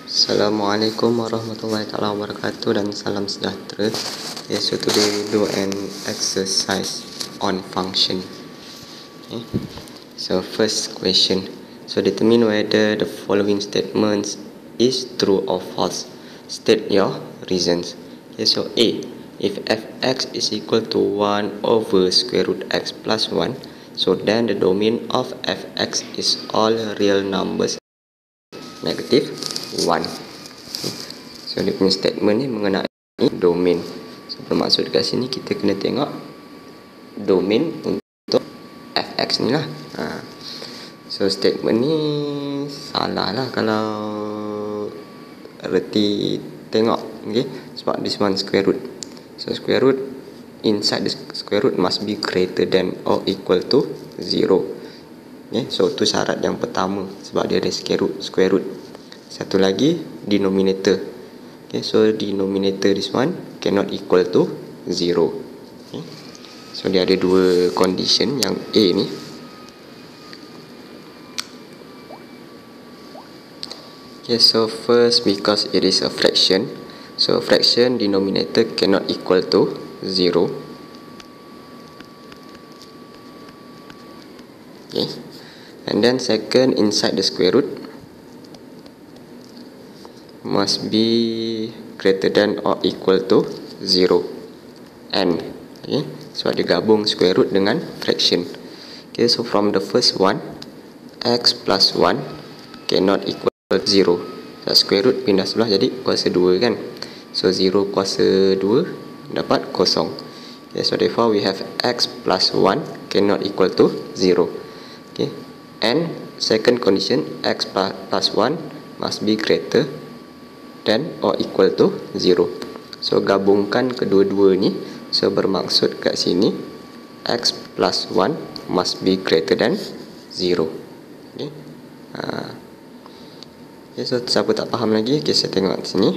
Assalamualaikum warahmatullahi wabarakatuh dan salam sejahtera. Okay, so today we do an exercise on function. Okay. So first question. So determine whether the following statements is true or false. State your reasons. Okay, so A. If fx is equal to 1 over square root x plus 1, so then the domain of fx is all real numbers negative 1. So dia punya statement ni mengenai domain. So bermaksud kat sini kita kena tengok domain untuk fx ni lah. So statement ni salah lah kalau reti tengok, okay? Sebab this one square root. So square root, inside the square root must be greater than or equal to 0. Okay? So tu syarat yang pertama sebab dia ada square root. Satu lagi denominator. Okay, so denominator this one cannot equal to 0. Okay. So dia ada dua condition yang A ni. Okay, so first because it is a fraction. So fraction denominator cannot equal to 0. Okay. And then second, inside the square root must be greater than or equal to 0. And okay, so dia gabung square root dengan fraction. Okay, so from the first one, x plus 1 cannot equal to 0. So square root pindah sebelah jadi kuasa 2 kan. So 0 kuasa 2 dapat kosong. Okay, so therefore we have x plus 1 cannot equal to 0. Okay, and second condition, x plus 1 must be greater than or equal to 0. So gabungkan kedua-dua ni. So bermaksud kat sini x plus 1 must be greater than 0. Okay. Okay, so siapa tak faham lagi, okay, saya tengok sini.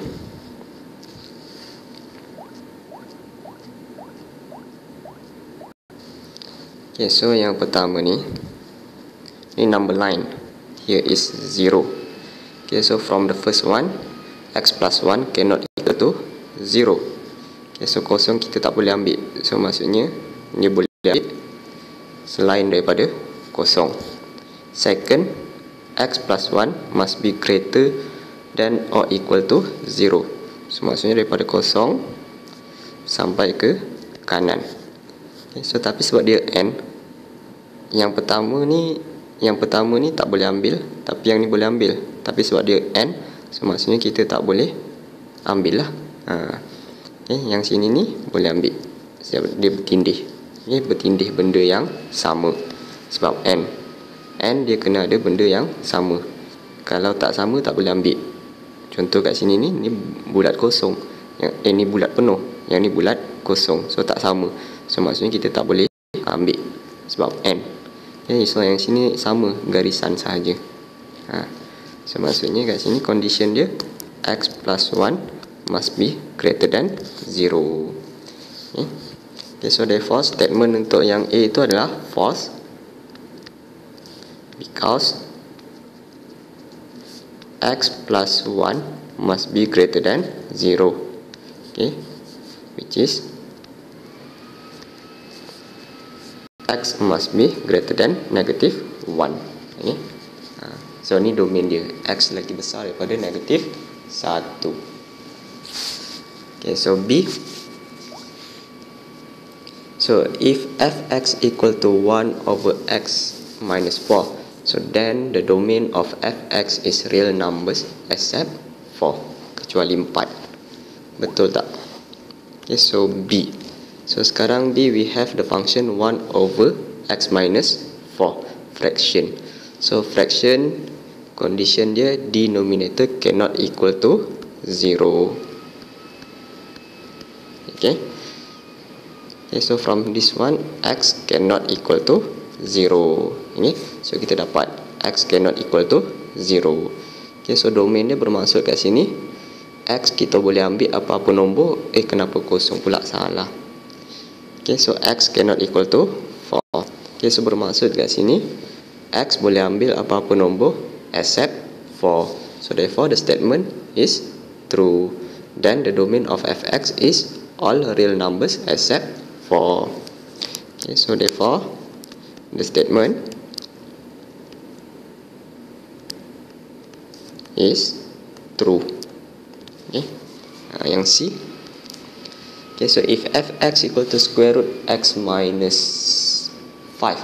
Okay, so yang pertama ni number line. Here is 0. Okay, so from the first one, x plus 1 cannot equal to 0. Okay, so kosong kita tak boleh ambil. So maksudnya dia boleh ambil selain daripada kosong. Second, x plus 1 must be greater than or equal to 0. So maksudnya daripada kosong sampai ke kanan. Okay, so tapi sebab dia n, yang pertama ni tak boleh ambil, tapi yang ni boleh ambil. Tapi sebab dia n, so maksudnya kita tak boleh ambil lah. Okay, yang sini ni boleh ambil. Dia bertindih. Okay, bertindih benda yang sama. Sebab n dia kena ada benda yang sama. Kalau tak sama tak boleh ambil. Contoh kat sini ni bulat kosong. Yang ni bulat penuh. Yang ni bulat kosong. So tak sama. So maksudnya kita tak boleh ambil. Sebab n. Okay, so yang sini sama, garisan sahaja. So maksudnya kat sini condition dia x plus 1 must be greater than 0. Okay. Okay, so therefore statement untuk yang A itu adalah false because x plus 1 must be greater than 0. Okay, which is x must be greater than negative 1. Okay. So ni domain dia, x lagi besar daripada negatif 1. Okay, so B. So if fx equal to 1 over x minus 4, so then the domain of fx is real numbers except 4, kecuali 4. Betul tak? Okay, so B. So sekarang B we have the function 1 over x minus 4, fraction. So fraction condition dia denominator cannot equal to 0. Okay. Okay, so from this one x cannot equal to 0. Okay, so kita dapat x cannot equal to 0. Okay, so domain dia bermaksud kat sini x kita boleh ambil apa-apa nombor. Kenapa kosong pula, salah. Okay, so x cannot equal to 4. Okay, so bermaksud kat sini x boleh ambil apa-apa nombor except 4. So therefore the statement is true. Then the domain of fx is all real numbers except 4. Okay, so therefore the statement is true. Okay, yang C. Okay, so if fx equal to square root x minus 5,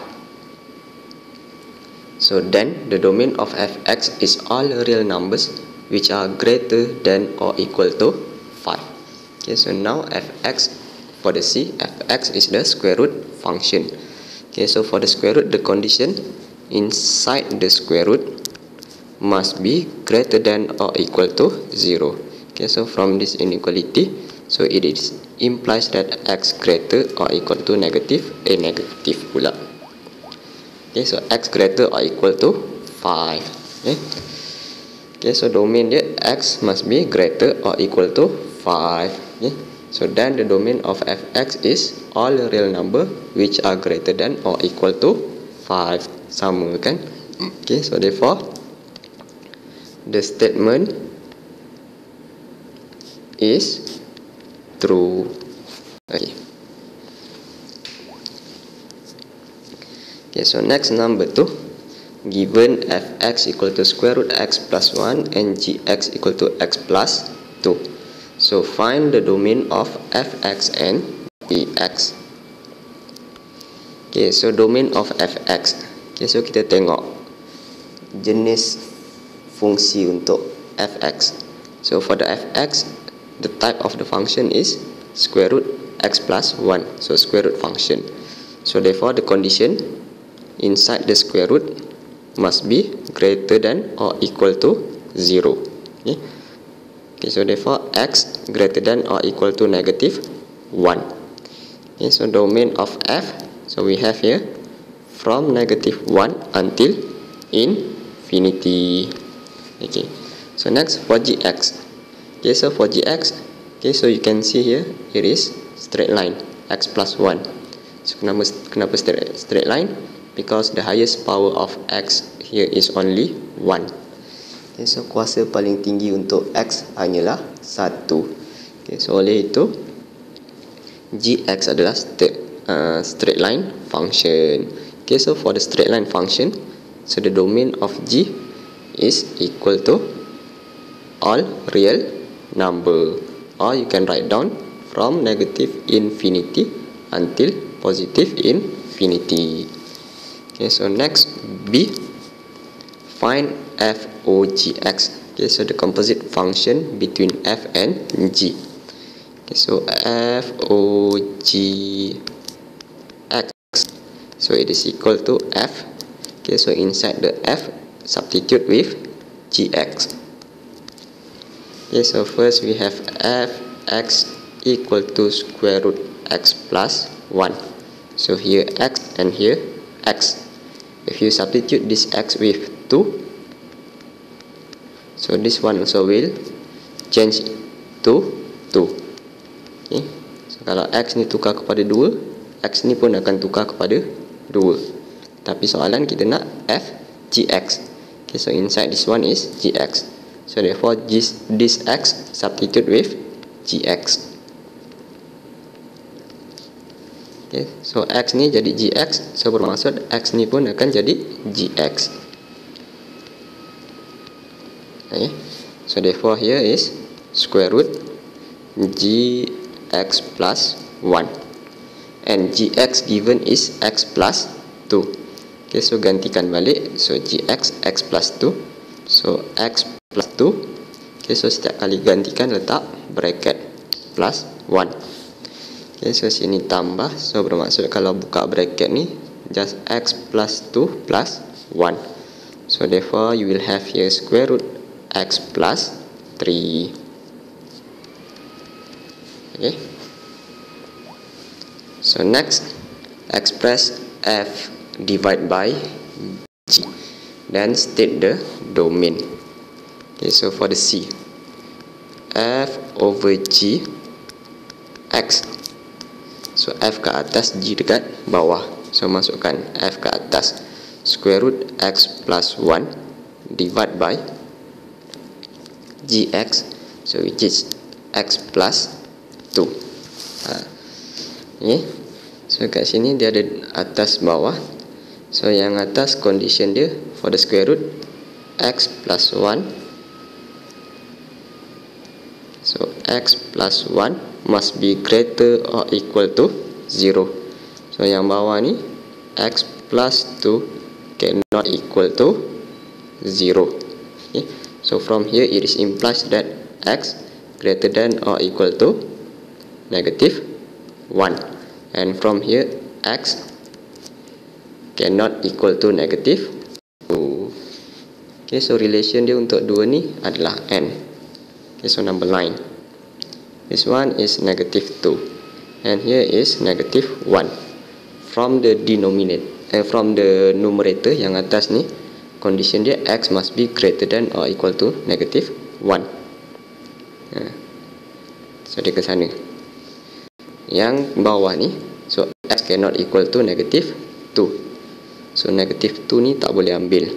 so then the domain of fx is all real numbers which are greater than or equal to 5. Okay, so now fx, for the C, fx is the square root function. Okay, so for the square root, the condition inside the square root must be greater than or equal to 0. Okay, so from this inequality, so it implies that x greater or equal to negative pula. Okay, so x greater or equal to 5. Okay, so domain dia x must be greater or equal to 5. Okay, so then the domain of fx is all real number which are greater than or equal to 5. Sama kan? Okay, so therefore the statement is true. Okay. Okay, so next number 2. Given fx equal to square root x plus 1 and gx equal to x plus 2. So find the domain of fx and gx. Okay, so domain of fx. Okay, so kita tengok jenis fungsi untuk fx. So for the fx, the type of the function is square root x plus 1. So square root function. So therefore the condition inside the square root must be greater than or equal to 0. Okay, okay, so therefore x greater than or equal to negative 1. Okay, so domain of f, so we have here from negative 1 until infinity. Okay, so next for gx. Okay, so for gx, okay, so you can see here it is straight line x plus 1. So kenapa straight line? Because the highest power of x here is only 1. Okay, so kuasa paling tinggi untuk x hanyalah 1. Okay, so oleh itu gx adalah straight line function. Okay, so for the straight line function, so the domain of g is equal to all real number, or you can write down from negative infinity until positive infinity. Okay, so next B, find f o g x. Okay, so the composite function between f and g. Okay, so f o g x, so it is equal to f. Okay, so inside the f, substitute with gx. Okay, so first we have fx equal to square root x plus 1. So here x and here x. If you substitute this x with 2, so this one also will change to 2. Okay, so kalau x ni tukar kepada 2, x ni pun akan tukar kepada 2. Tapi soalan kita nak f gx. Okay, so inside this one is gx. So therefore this x substitute with gx. Okay, so x ni jadi gx, so bermaksud x ni pun akan jadi gx. Okay, so therefore here is square root gx plus 1, and gx given is x plus 2. Okay, so gantikan balik, so gx x plus 2, so x plus 2. Okay, so setiap kali gantikan letak bracket plus 1. Okay, so sini tambah, so bermaksud kalau buka bracket ni just x plus 2 plus 1. So therefore you will have here square root x plus 3. Okay, so next express f divided by g, then state the domain. Okay, so for the C, f over g x. So f ke atas, g dekat bawah. So masukkan f ke atas, square root x plus 1 divide by gx, so which is x plus 2. Okay. So kat sini dia ada atas bawah. So yang atas condition dia for the square root x plus 1. So x plus 1 must be greater or equal to 0. So yang bawah ni x plus 2 cannot equal to 0. Okay. So from here it is implies that x greater than or equal to negative 1, and from here x cannot equal to negative 2. Okay, so relation dia untuk 2 ni adalah n. Okay, so number 9. This one is negative 2 and here is negative 1. From the denominator, from the numerator yang atas ni, condition dia x must be greater than or equal to negative 1. So dia ke sana. Yang bawah ni, so x cannot equal to negative 2. So negative 2 ni tak boleh ambil.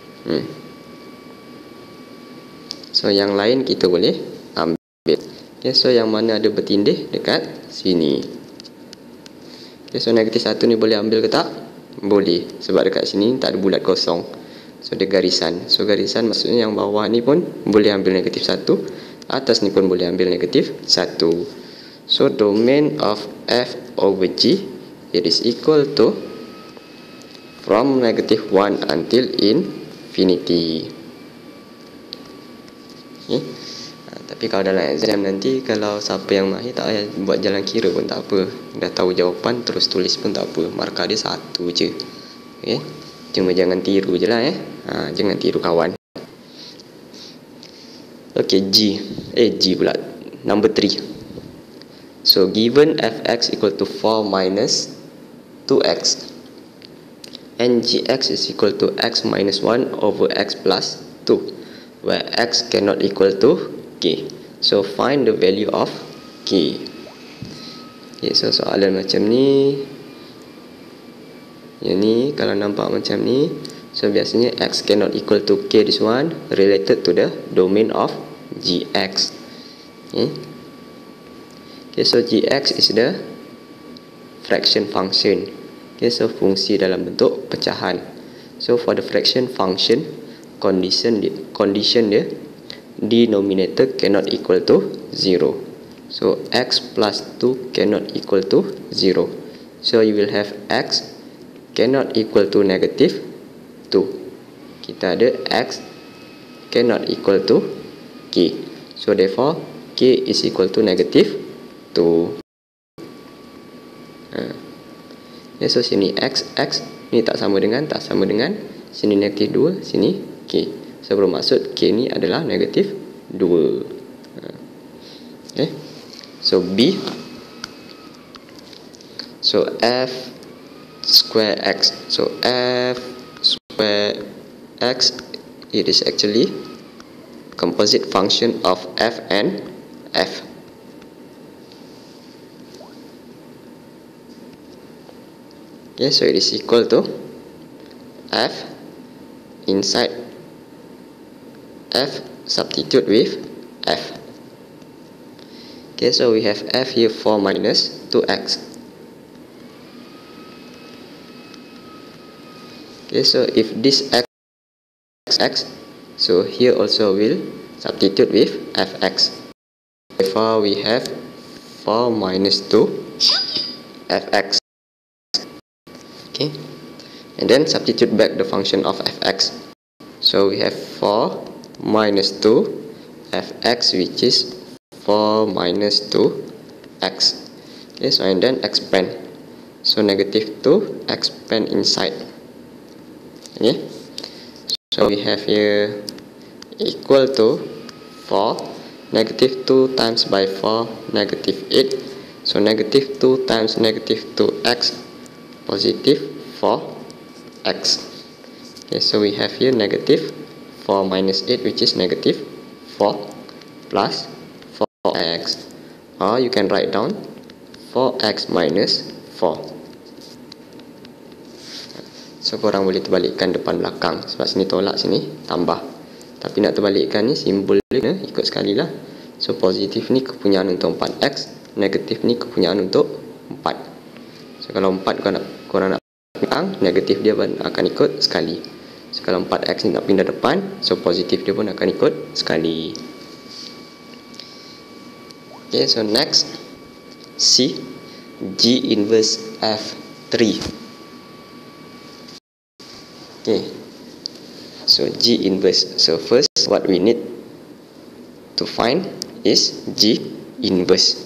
So yang lain kita boleh ambil. Okay, so yang mana ada bertindih dekat sini. Okay, so negatif 1 ni boleh ambil ke tak? Boleh, sebab dekat sini tak ada bulat kosong. So dia garisan. So garisan maksudnya yang bawah ni pun boleh ambil negatif 1, atas ni pun boleh ambil negatif 1. So domain of f over g, it is equal to from negative 1 until infinity. Okay. Tapi kalau dalam exam nanti, kalau siapa yang mahir tak payah buat jalan kira pun tak apa. Dah tahu jawapan terus tulis pun tak apa. Markah dia 1 je. Okay. Cuma jangan tiru je lah jangan tiru kawan. Okay, G pula, number 3. So given fx equal to 4 minus 2x and gx is equal to x minus 1 over x plus 2, where x cannot equal to k. So find the value of k. Okay, so soalan macam ni. Yang ni kalau nampak macam ni, so biasanya x cannot equal to k, this one related to the domain of gx. Okay, so gx is the fraction function. Okay, so fungsi dalam bentuk pecahan. So for the fraction function, condition dia denominator cannot equal to 0. So x plus 2 cannot equal to 0. So you will have x cannot equal to negative 2. Kita ada x cannot equal to k. So therefore k is equal to negative 2. Okay, so sini x ni tak sama dengan sini negatif 2, sini k. So bermaksud k ni adalah negatif 2. Okay, so B, so f square x, so f square x, it is actually composite function of f and f. Okay, so it is equal to f inside f substitute with f. Okay, so we have f here 4 minus 2x. Okay, so if this x, so here also will substitute with fx. Therefore we have 4 minus 2 fx. Okay, and then substitute back the function of fx. So we have 4 minus 2 fx, which is 4 minus 2x. Okay, so and then expand. So negative 2 expand inside. Okay, so we have here equal to 4, negative 2 times by 4, negative 8. So negative 2 times negative 2x, positive 4x. Okay, so we have here negative 4 minus 8, which is negative 4 plus 4x, or you can write down 4x minus 4. So korang boleh terbalikkan depan belakang, sebab sini tolak, sini tambah. Tapi nak terbalikkan ni simbol dia ikut sekali lah. So positif ni kepunyaan untuk 4x, negatif ni kepunyaan untuk 4. So kalau 4 korang nak pindah, negatif dia akan ikut sekali. So kalau 4x ni nak pindah depan, so positif dia pun akan ikut sekali. Okay, so next C, G inverse F3. Okay, so G inverse. So first what we need to find is G inverse.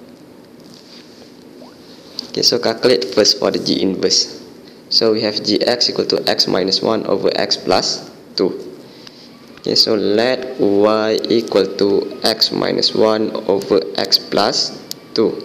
Okay, so calculate first for the G inverse. So we have Gx equal to x minus 1 over x plus 2. Okay, so let y equal to x minus 1 over x plus 2.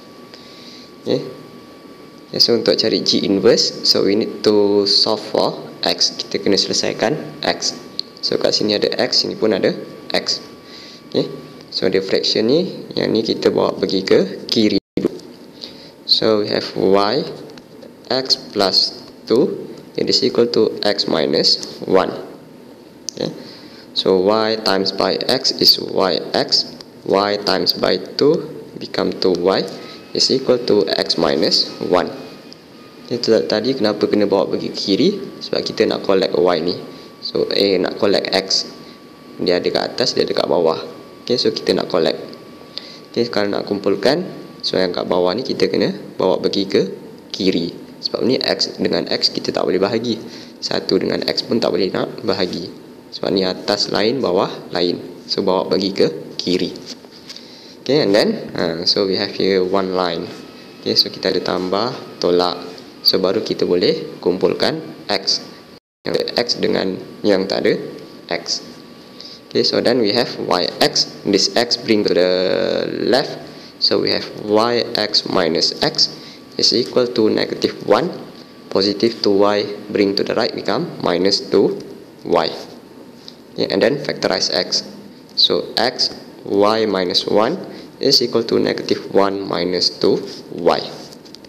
Okay. Okay, so untuk cari G inverse, so we need to solve for x. Kita kena selesaikan x. So kat sini ada x, sini pun ada x. Okay. So the fraction ni, yang ni kita bawa pergi ke kiri dulu. So we have y x plus 2 it is equal to x minus 1. Okay. So y times by x is yx. Y times by 2 become 2y is equal to x minus 1. Okay, tadi kenapa kena bawa pergi ke kiri? Sebab kita nak collect y ni. So nak collect x. Dia ada kat atas, dia ada kat bawah. Okay, so kita nak collect. Okay, kalau nak kumpulkan, so yang kat bawah ni kita kena bawa pergi ke kiri. Sebab ni x dengan x kita tak boleh bahagi. 1 dengan x pun tak boleh nak bahagi. Sebab ni atas lain, bawah lain. So bawa pergi ke kiri. Okay, and then so we have here one line. Okay, so kita ada tambah, tolak. So baru kita boleh kumpulkan x. Yang ada x dengan yang tak ada x. Okay, so then we have yx. This x bring to the left. So we have yx minus x is equal to negative 1. Positive 2y bring to the right become minus 2y. Okay, and then factorize x. So x y minus 1 is equal to negative 1 minus 2y.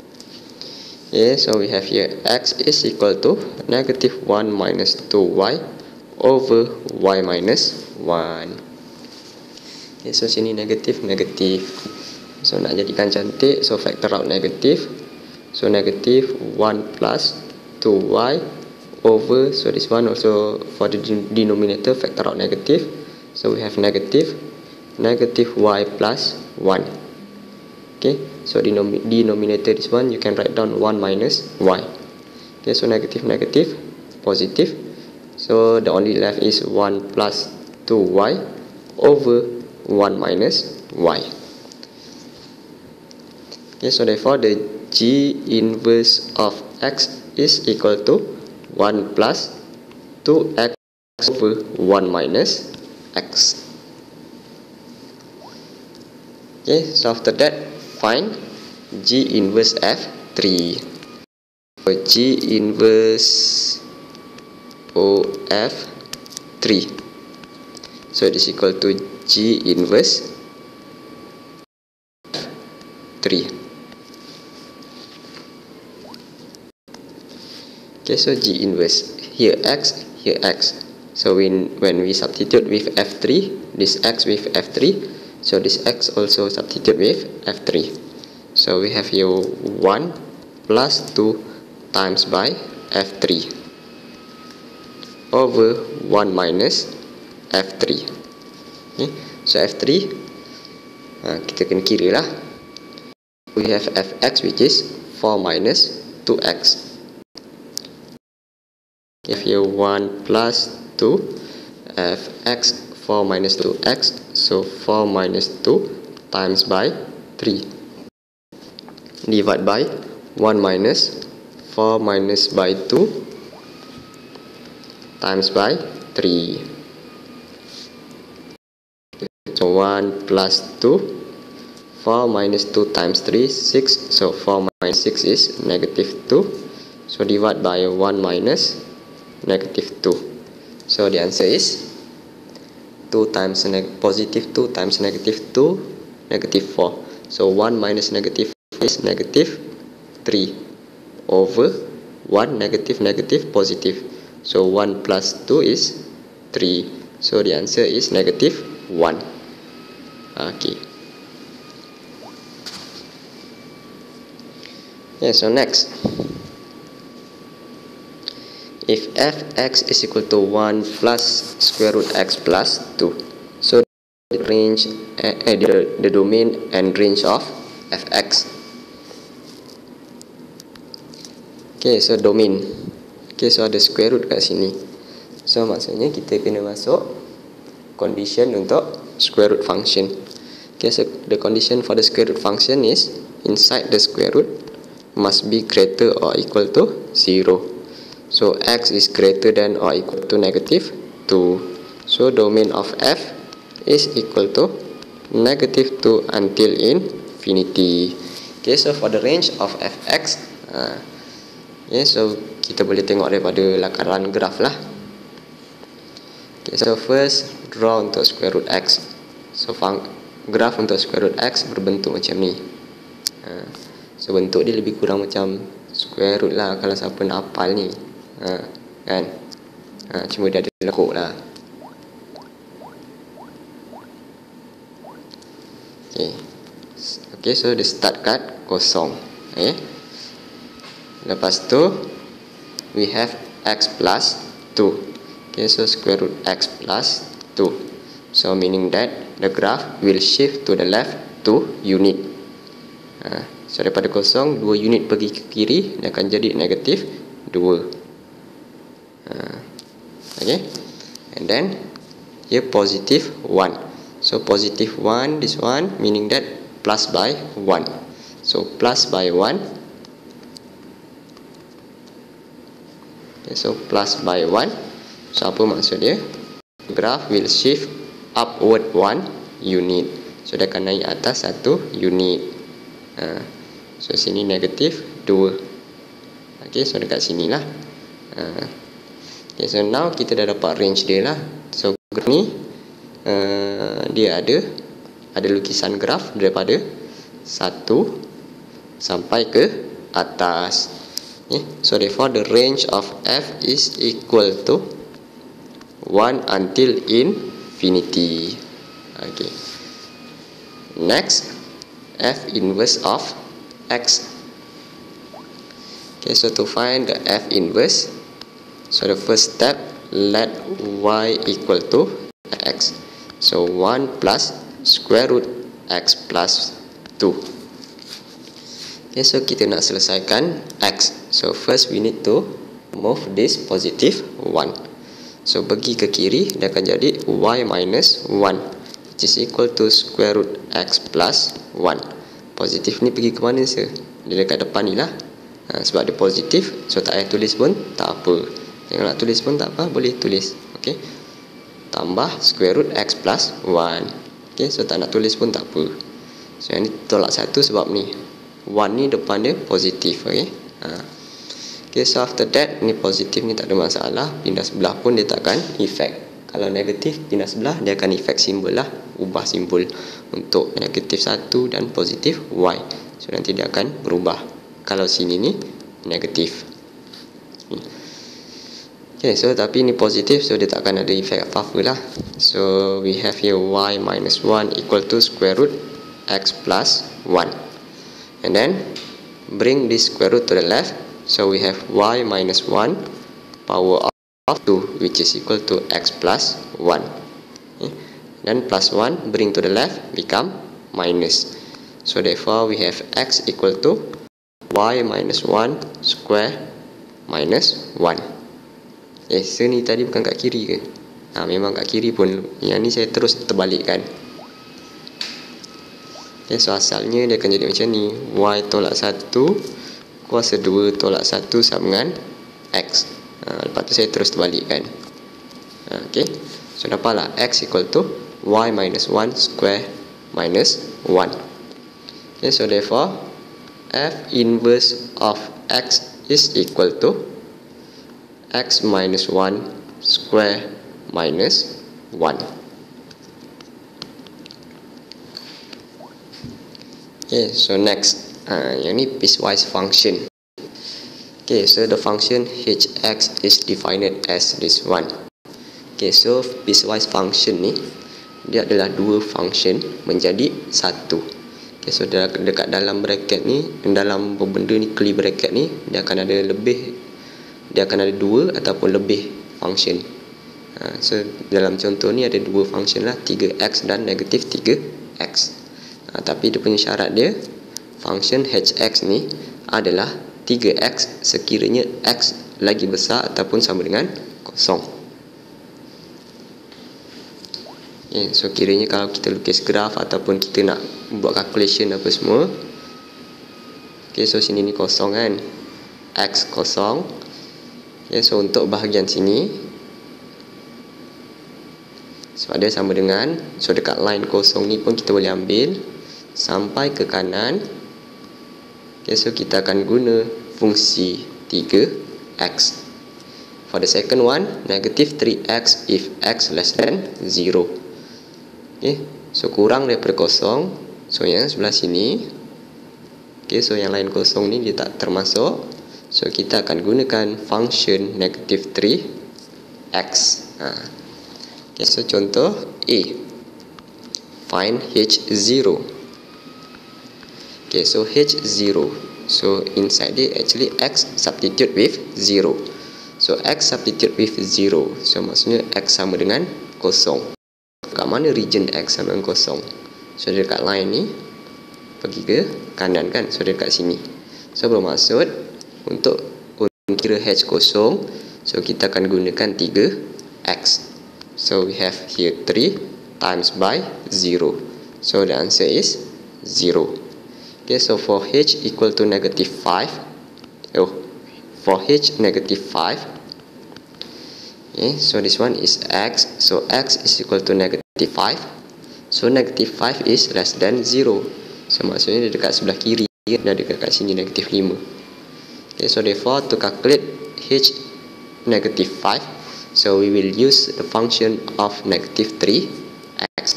Okay, so we have here x is equal to negative 1 minus 2y over y minus 1. Okay, so sini negatif, negatif. So nak jadikan cantik, so factor out negatif. So negative 1 plus 2y over, so this one also for the denominator factor out negative. So we have negative y plus 1. Okay, so denominator this one you can write down 1 minus y. Okay, so negative, negative, positive. So the only left is 1 plus 2y over 1 minus y. Okay, so therefore the G inverse of x is equal to 1 plus 2x over 1 minus x. Okay, so after that find G inverse F3. So G inverse of 3. So it is equal to G inverse 3. Okay, so G inverse, here x, here x. So when we substitute with F3, this x with F3, so this x also substitute with F3. So we have here 1 plus 2 times by F3 over 1 minus F3. Okay, so F3 kita kena kira lah. We have Fx which is 4 minus 2x. If here 1 plus 2 Fx 4 minus 2x, so 4 minus 2 times by 3 divide by 1 minus 4 minus by 2 times by 3. So 1 plus 2, 4 minus 2 times 3, 6. So 4 minus 6 is negative 2. So divide by 1 minus negative 2. So the answer is 2 times positive 2 times negative 2, negative 4. So 1 minus negative is negative 3 over 1 negative negative positive. So 1 plus 2 is 3. So the answer is negative 1. Okay. Yeah, so next, if fx is equal to 1 plus square root x plus 2, so the range, the domain and range of fx. Okay, so domain. Okay, so ada square root kat sini. So maksudnya kita kena masuk condition untuk square root function. Okay, so the condition for the square root function is inside the square root must be greater or equal to 0. So x is greater than or equal to negative 2. So domain of f is equal to negative 2 until infinity. Okay, so for the range of fx, okay, so kita boleh tengok daripada lakaran graf lah. Okay, so first draw untuk square root x. So graf untuk square root x berbentuk macam ni. So bentuk dia lebih kurang macam square root lah kalau siapa nak hafal ni. Kan? Cuma dia ada lekuk lah. Okay, so dia start kat kosong. Okay. Lepas tu we have x plus 2. Okay, so square root x plus 2. So meaning that the graph will shift to the left 2 unit. So daripada kosong 2 unit pergi ke kiri, dia akan jadi negatif 2. Okay, and then here positive 1. So positive 1, this one meaning that plus by 1. So plus by 1. Okay, so plus by 1. So apa maksud dia? Graph will shift upward 1 unit. So dia akan naik atas 1 unit. So sini negatif 2. Okay, so dekat sini lah. Okay, so now kita dah dapat range dia lah. So graf ni dia ada lukisan graf daripada 1 sampai ke atas. Okay, so therefore the range of f is equal to 1 until infinity. Okay. Next, f inverse of x. Okay, so to find the f inverse, so the first step, let y equal to x. So 1 plus square root x plus 2. Okay, so kita nak selesaikan x. So first we need to move this positive 1. So pergi ke kiri, dia akan jadi y minus 1, which is equal to square root x plus 1. Positif ni pergi ke mana sir? Dia dekat depan ni lah. Sebab dia positif, so tak payah tulis pun tak apa. Kalau nak tulis pun tak apa, boleh tulis. Okay, tambah square root x plus 1. Okay, so tak nak tulis pun tak apa. So yang ni tolak 1 sebab ni 1 ni depan dia positif. Okay. Okay, so after that ni positif ni tak ada masalah. Pindah sebelah pun dia takkan efek. Kalau negatif pindah sebelah, dia akan efek simbol lah. Ubah simbol untuk negatif 1 dan positif y. So nanti dia akan berubah. Kalau sini ni negatif. Okay, so tapi ni positif, so dia takkan ada efek apa-apa lah. So we have here y minus 1 equal to square root x plus 1. And then bring this square root to the left. So we have y minus 1 power of 2, which is equal to x plus 1. Okay. Then plus 1 bring to the left become minus. So therefore we have x equal to y minus 1 square minus 1. So ni tadi bukan kat kiri ke? Memang kat kiri pun. Yang ni saya terus terbalikkan. Okay, so asalnya dia akan jadi macam ni. Y tolak 1 kuasa 2 tolak 1 sama dengan x. Lepas tu saya terus terbalikkan. Okay, so dapatlah x equal to y minus 1 square minus 1. Okay, so therefore f inverse of x is equal to x minus 1 square minus 1. Okay, so next, yang ni piecewise function. Okay, so the function hx is defined as this one. Okay, so piecewise function ni dia adalah dua function menjadi satu. Okay, so dekat dalam bracket ni, dalam benda ni, curly bracket ni, dia akan ada dua ataupun lebih function. So dalam contoh ni ada dua function lah, 3x dan negatif 3x. Tapi dia punya syarat dia, function hx ni adalah 3x sekiranya x lagi besar ataupun sama dengan kosong. Okay, so kiranya kalau kita lukis graf ataupun kita nak buat calculation apa semua, okay, so sini ni kosong kan, x kosong. Okay, so untuk bahagian sini, sebab dia sama dengan, so dekat line kosong ni pun kita boleh ambil sampai ke kanan. Okay, so kita akan guna fungsi 3x. For the second one, negative 3x if x less than 0. Okay, so kurang daripada kosong. So yang sebelah sini, okay, so yang line kosong ni dia tak termasuk. So kita akan gunakan function negative 3x. Okay, so contoh A, find h0. Okay, so h0, so inside dia actually x substitute with 0. So x substitute with 0, so maksudnya x sama dengan kosong. Kat mana region x sama dengan kosong? So dekat line ni pergi ke kanan kan, so dekat sini. So bermaksud untuk kira h kosong, so kita akan gunakan 3x. So we have here 3 times by 0. So the answer is 0. Okay, so for h equal to negative 5, for h negative 5, okay, so this one is x, so x is equal to negative 5. So negative 5 is less than 0. So maksudnya dia dekat sebelah kiri, dan dekat sini negative 5. Okay, so therefore to calculate h negative 5, so we will use the function of negative 3x.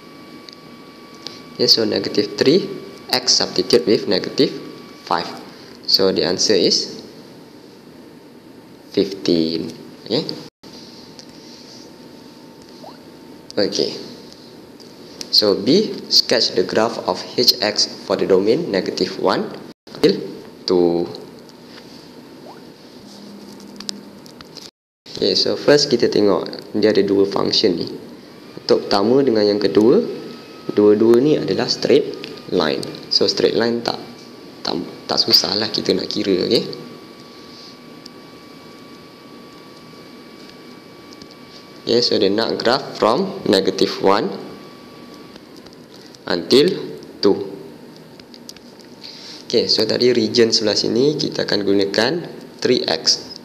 Okay, so negative 3x substitute with negative 5. So the answer is 15. Okay. Okay. So B, sketch the graph of hx for the domain negative 1 till 2. Okay, so first kita tengok dia ada dua function ni. Untuk pertama dengan yang kedua, dua-dua ni adalah straight line. So straight line tak susah lah kita nak kira. Okay. Okay, so dia nak graph from negative 1 until 2. Okay, so tadi region sebelah sini kita akan gunakan 3x.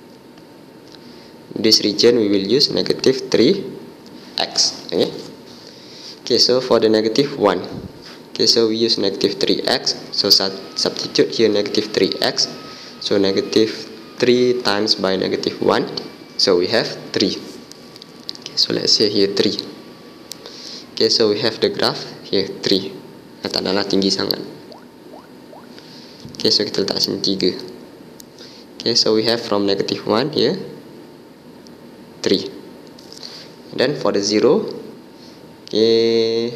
This region we will use negative 3x. Okay. Okay, so for the negative 1, okay, so we use negative 3x. So substitute here negative 3x. So negative 3 times by negative 1. So we have 3. So let's say here 3. Okay, so we have the graph here 3. Tak adalah tinggi sangat. Okay, so kita letak sini 3. Okay, so we have from negative 1 here 3. Then for the 0, okay,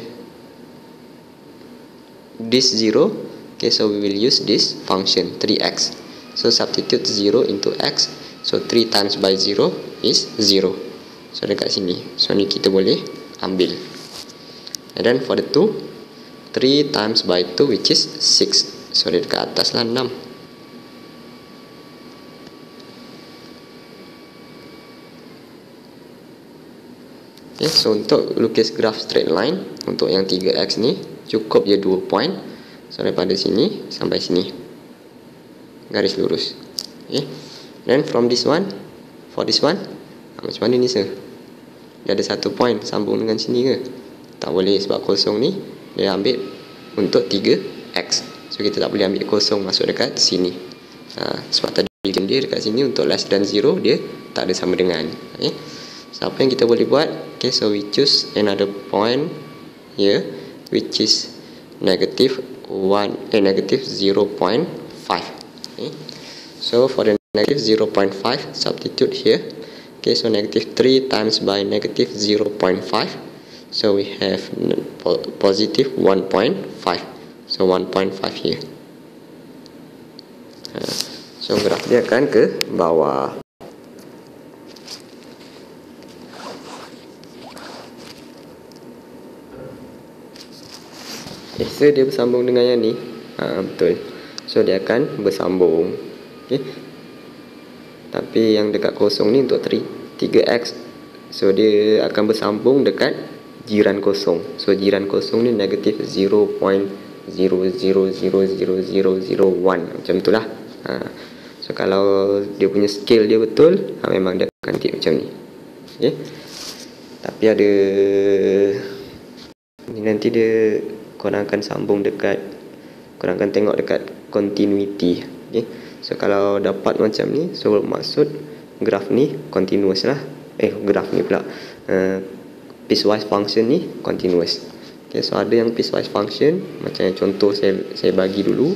this 0, okay, so we will use this function 3x. So substitute 0 into x. So 3 times by 0 is 0. So dekat sini, so ni kita boleh ambil. And then for the 2, 3 times by 2 which is 6. So dia dekat atas lah 6. Okay, so untuk lukis graph straight line untuk yang 3x ni cukup je 2 point. So daripada sini sampai sini garis lurus. Okay. Then from this one, for this one, macam mana ni sir? Dia ada 1 point sambung dengan sini ke? Tak boleh sebab kosong ni dia ambil untuk 3x. So kita tak boleh ambil kosong masuk dekat sini. Sebab tadi dia dekat sini untuk less than 0 dia tak ada sama dengan. Okay. So apa yang kita boleh buat? Okay, so we choose another point here which is negative 0.5. Okay. So for the negative 0.5 substitute here Okay, so negative 3 times by negative 0.5. So we have positive 1.5. So 1.5 here. So graf dia akan ke bawah. Okay, so dia bersambung dengan yang ni. Betul. So dia akan bersambung. Okay. Tapi yang dekat kosong ni untuk 3x. So dia akan bersambung dekat jiran kosong. So jiran kosong ni negatif 0.000001 macam itulah. So kalau dia punya scale dia betul, memang dia akan tip macam ni. Okay. Tapi ada ni nanti dia korang akan sambung dekat, korang akan tengok dekat continuity. Okay. So kalau dapat macam ni, so maksud graf ni continuous lah. Graf ni pula piecewise function ni continuous. Okay, so ada yang piecewise function macam yang contoh saya bagi dulu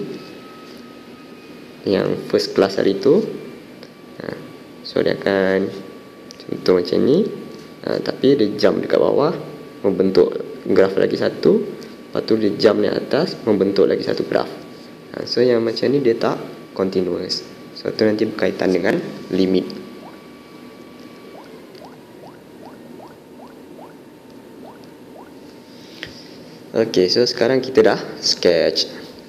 yang first class hari tu. So dia akan contoh macam ni, tapi dia jump dekat bawah membentuk graf lagi satu, lepas tu dia jump naik atas membentuk lagi satu graf. So yang macam ni dia tak continuous. So tu nanti berkaitan dengan limit. Okay, so sekarang kita dah sketch.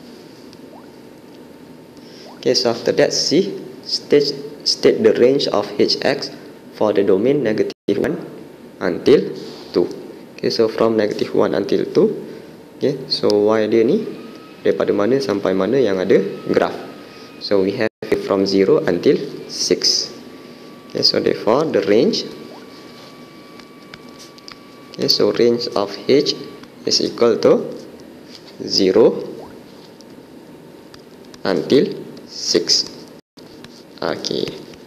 Okay, so after that see state the range of hx for the domain negative 1 until 2. Okay, so from negative 1 until 2. Okay, so y dia ni daripada mana sampai mana yang ada graf. So we have it from 0 until 6. Okay, so therefore the range, okay, so range of h is equal to 0 until 6. Okay.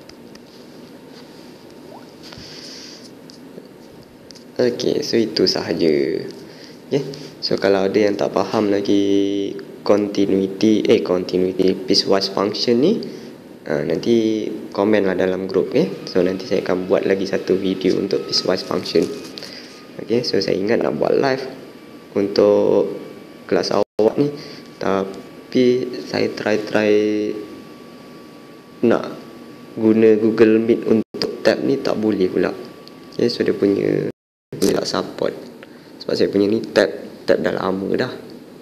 Okay, so itu sahaja. Okay. So kalau ada yang tak faham lagi continuity piecewise function ni, nanti komen lah dalam grup. So nanti saya akan buat lagi satu video untuk piecewise function. Okay, so saya ingat nak buat live untuk kelas awak ni, tapi saya try nak guna Google Meet untuk tab ni tak boleh pula. Okay, so dia punya tak support, sebab saya punya ni tab dah lama dah.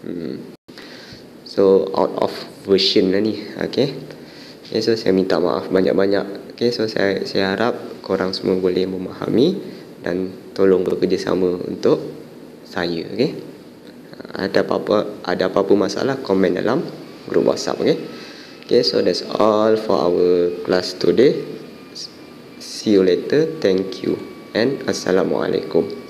So out of version lah ni. Okay, so saya minta maaf banyak-banyak. Okay, so saya harap korang semua boleh memahami dan tolong bekerjasama untuk saya. Okay, ada apa-apa masalah, komen dalam grup WhatsApp. Okay, so that's all for our class today. See you later. Thank you and assalamualaikum.